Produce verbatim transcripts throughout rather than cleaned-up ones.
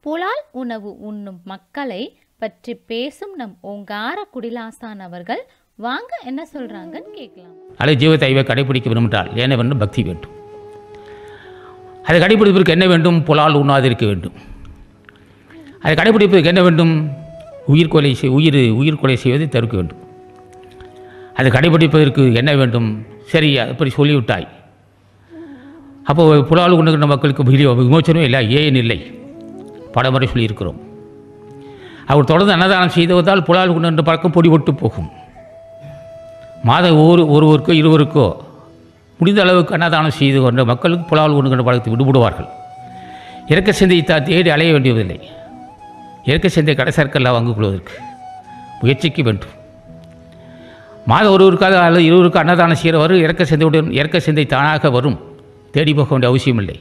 புலால் உணவு உண்ணும் மக்களை பற்றி பேசும் நம் ஓங்கார குடிலாசான் அவர்கள் வாங்க என்ன சொல்றாங்கன்னு கேட்கலாம். அல்லது ஜீவத்தைவை கடைபிடிக்க வேண்டுமென்றால் என்ன வேண்டும்? பக்தி வேண்டும். அதை கடைபிடிப்பதற்கு என்ன வேண்டும்? புலால் உண்ணாதிருக்க வேண்டும். அதை கடைபிடிப்பதற்கு என்ன வேண்டும்? உயிர் கொலை செய் உயிர் உயிர் கொலை செய்வதை தடுக்க வேண்டும். அதை கடைபிடிப்பதற்கு என்ன வேண்டும்? சரி, அப்படி சொல்லிவிட்டாய். அப்போ புலால் உண்ணுகின்ற மக்களுக்கு விமோச்சனம் இல்லை, ஏன் இல்லை? பலமுறை சொல்லியிருக்கிறோம். அவர் தொடர்ந்து அன்னதானம் செய்து வந்தால் புலால் உண்ணுகின்ற பழக்கம் பொடிபட்டு போகும். மாதம் ஒரு ஒருவருக்கோ இருவருக்கோ முடிந்த அளவுக்கு அன்னதானம் செய்து கொண்ட மக்களுக்கு புலால் உண்ணுகின்ற பழக்கத்தை விடுபடுவார்கள். இறக்க சிந்தையை தா தேடி அலைய வேண்டியதில்லை. இறக்க சிந்தை கடைசற்கெல்லாம் வாங்கிக் கொள்வதற்கு முயற்சிக்க வேண்டும். மாதம் ஒருவருக்காக அல்லது இருவருக்கு அன்னதானம் செய்கிறவர் இறக்க சிந்தையுடன் இறக்க சிந்தை தானாக வரும், தேடி போக வேண்டிய அவசியமில்லை.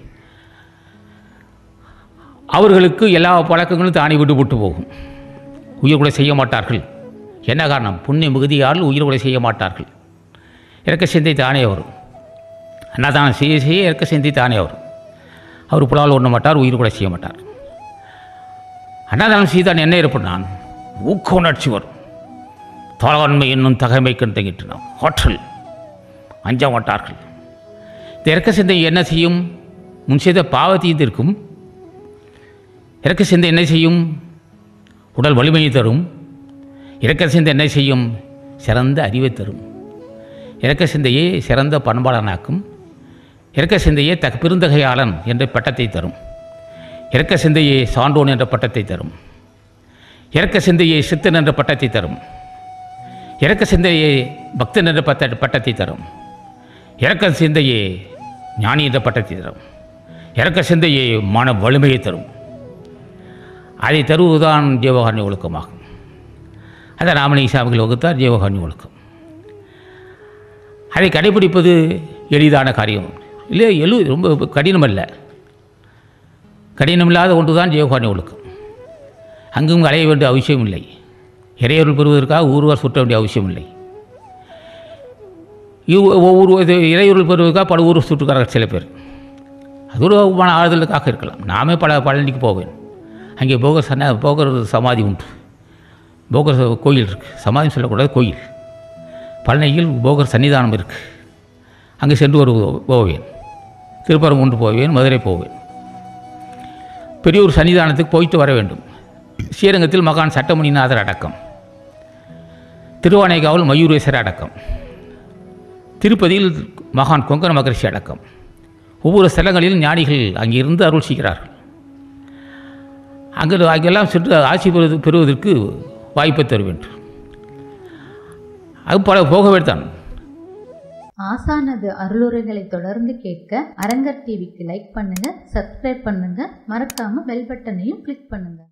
அவர்களுக்கு எல்லா பழக்கங்களும் தானே விடுபட்டு போகும். உயிர் கூட செய்ய மாட்டார்கள். என்ன காரணம்? புண்ணிய மிகுதியால் உயிர் கூட செய்ய மாட்டார்கள். இறக்க சிந்தை தானே வரும். அன்னதானம் செய்ய செய்ய இறக்க சிந்தை தானே வரும். அவர் புலால் உண்ண மாட்டார், உயிர் கூட செய்ய மாட்டார். அன்னதானம் செய்தான் என்ன ஏற்பட்டான்? ஊக்க உணர்ச்சி வரும். தோழன்மை என்னும் தகைமை கண்டுகின்றன. ஆற்றல் அஞ்ச மாட்டார்கள். இந்த இறக்க சிந்தை என்ன செய்யும்? முன் செய்த பாவத்தையும் தீர்க்கும். இறக்க சிந்தை என்ன செய்யும்? உடல் வலிமையை தரும். இறக்க சிந்தை என்ன செய்யும்? சிறந்த அறிவை தரும். இறக்க சிந்தையே சிறந்த பண்பாளனாக்கும். இறக்க சிந்தையே தக பெருந்தகையாளன் என்ற பட்டத்தை தரும். இறக்க சிந்தையே சான்றோன் என்ற பட்டத்தை தரும். இறக்க சிந்தையே சித்தன் என்ற பட்டத்தை தரும். இறக்க சிந்தையே பக்தன் என்ற பட்ட பட்டத்தை தரும். இறக்க சிந்தையே ஞானி என்ற பட்டத்தை தரும். இறக்க சிந்தையே மன வலிமையை தரும். அதை தருவதுதான் ஜீவகாருண்ய ஒழுக்கமாகும். அதை ராமலிங்க சாமிகள் வகுத்தார் ஜீவகாருண்ய ஒழுக்கம். அதை கடைபிடிப்பது எளிதான காரியம் இல்லை, எழு ரொம்ப கடினம் அல்ல. கடினமில்லாத ஒன்று தான் ஜீவகாருண்ய ஒழுக்கம். அங்கும் அலைய வேண்டிய அவசியம் இல்லை. இறையொருள் பெறுவதற்காக ஒருவர் சுற்ற வேண்டிய அவசியம் இல்லை. ஒவ்வொரு இறையொருள் பெறுவதற்காக பல ஊர் சுற்றுக்காரர்கள் சில பேர். அது ஒரு மன ஆறுதலுக்காக இருக்கலாம். நாமே பல பழனிக்கு போவேன். அங்கே போகர் சன்ன போகர் சமாதி உண்டு. போகர் கோயில் இருக்குது. சமாதி சொல்லக்கூடாது, கோயில். பழனியில் போகர் சன்னிதானம் இருக்குது. அங்கே சென்று ஒரு போவேன். திருப்பரங்குன்று போவேன், மதுரை போவேன். பெரியோர் சன்னிதானத்துக்கு போயிட்டு வர வேண்டும். ஸ்ரீரங்கத்தில் மகான் சட்டமணிநாதர் அடக்கம். திருவானைக்காவல் மயூரேஸ்வரர் அடக்கம். திருப்பதியில் மகான் கொங்கண மகரிஷி அடக்கம். ஒவ்வொரு ஸ்தலங்களிலும் ஞானிகள் அங்கிருந்து அருள் செய்கிறார்கள். அங்கே அங்கெல்லாம் சென்று ஆட்சி பெறுவது பெறுவதற்கு வாய்ப்பை தர வேண்டும். அது பல போகவே தான். ஆசானது அருளுரைகளை தொடர்ந்து கேட்க அரங்கர் டிவிக்கு லைக் பண்ணுங்க, சப்ஸ்கிரைப் பண்ணுங்க, மறக்காம பெல் பட்டனையும் கிளிக் பண்ணுங்க.